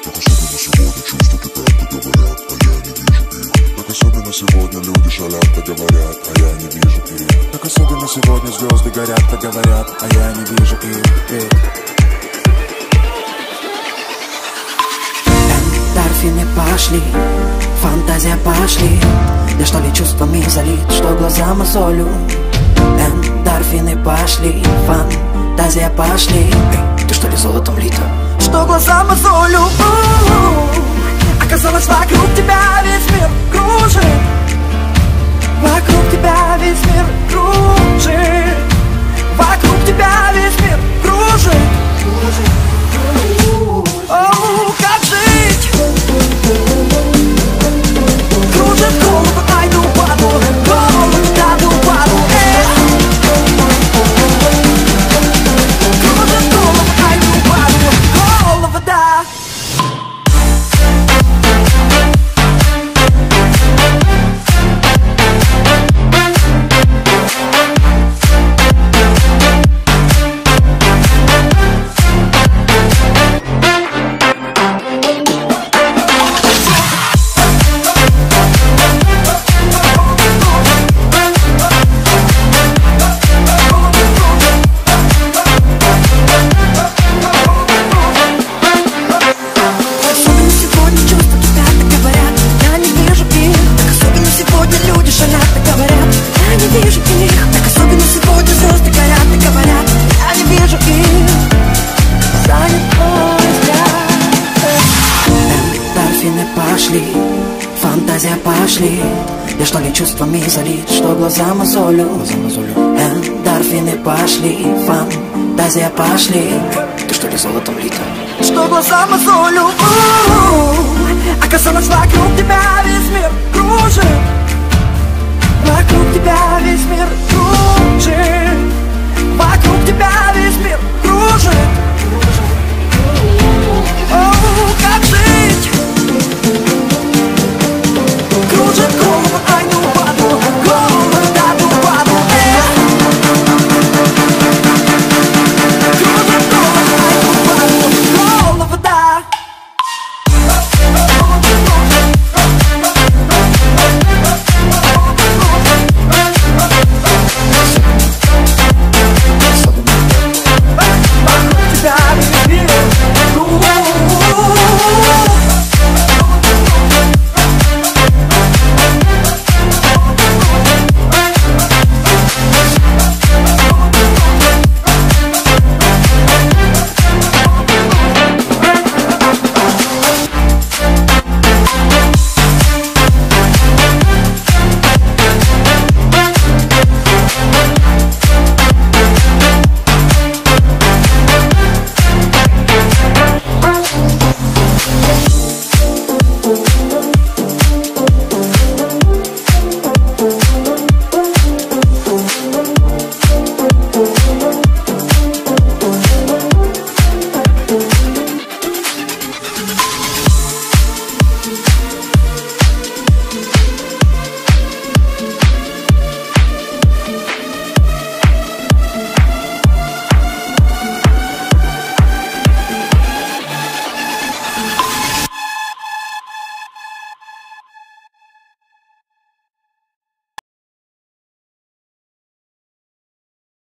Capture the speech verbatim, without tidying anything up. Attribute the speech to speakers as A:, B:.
A: особенно сегодня люди шалят, так говорят, а я не вижу их. Так особенно сегодня звезды горят, так говорят, а я не вижу их.
B: Эндорфины пошли, фантазия пошли. Я что ли чувствами залит, что глаза мозолю. Эндорфины пошли, фантазия пошли. Эй, ты что ли золотом лита, что глаза мозолю. Оказалось, вокруг тебя весь мир кружит. Вокруг тебя весь мир кружит. Вокруг тебя весь мир кружит. Оу, как жить? Кружит голову, айду паду, голову, айду паду, эх. Кружит голову, айду паду, голову, да. Пошли, я что ли чувствами залит, что глаза мозолю. Эндорфины пошли, фантазия пошли. Ты что ли золотом лита, что глаза мозолю. Оказалось, вокруг тебя весь мир кружит. Вокруг тебя весь мир кружит. Вокруг тебя весь мир кружит.